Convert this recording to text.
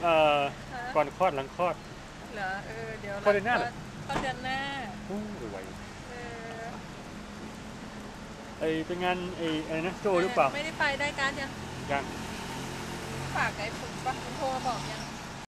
เอ่อฮะก่อนคลอดหลังคลอดเหรอเดี๋ยวคลอดเดือนหน้าเหรอคลอดเดือนหน้าโอ้ไวเออไอเป็นงานไออะไรนะโจหรือเปล่าไม่ได้ไปได้การยังยังฝากไอ้ปุ๊บปะมันโทรมาบอกยัง